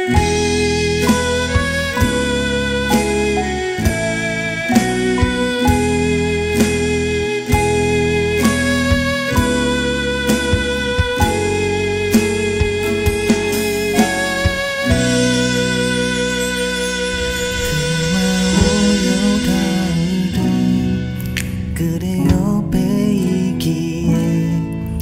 그대 옆에 있기에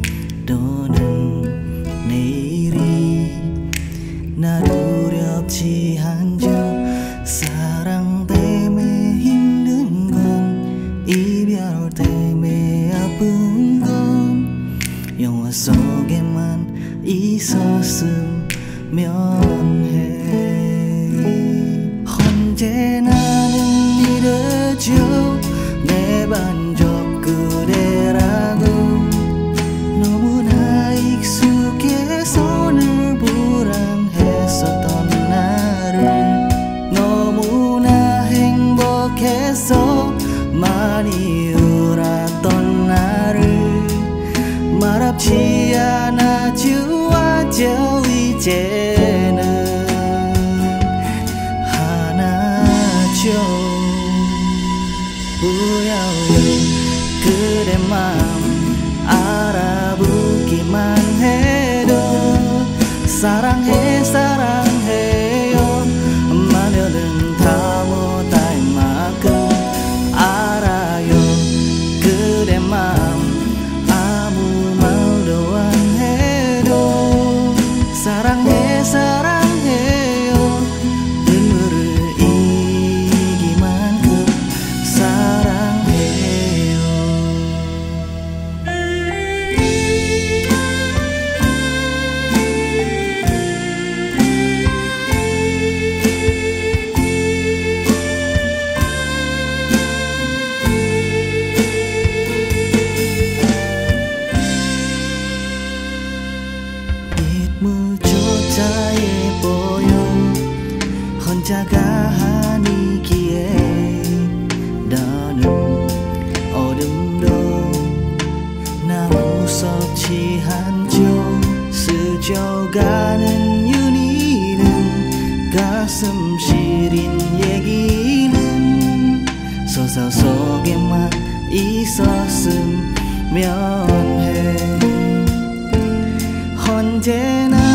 또는 내일이 나 두렵지 않죠. 사랑 때문에 힘든 건 이별 때문에 아픈 건 영화 속에만 있었으면 해. 언제나는 이러죠. 내 반쪽 그대라고 너무나 익숙해서 늘 불안했었던 나를 너무나 행복해서 많이 울었던 나를 말없지 않아 주어져 이제는 하나죠. 우여우 그대 맘 알아보기만 해도 사랑해 사랑해요 말면은 다 못할 만큼 알아요. 그대 맘 아무 말도 안 해도 사랑해 사랑해요 눈물을 이기만큼 빛물조차 예뻐요. 혼자가 아니기에 너는 어둠도 나 무섭지 않죠. 스쳐가는 윤희는 가슴 시린 얘기는 서사 속에만 있었으면 해. 언제나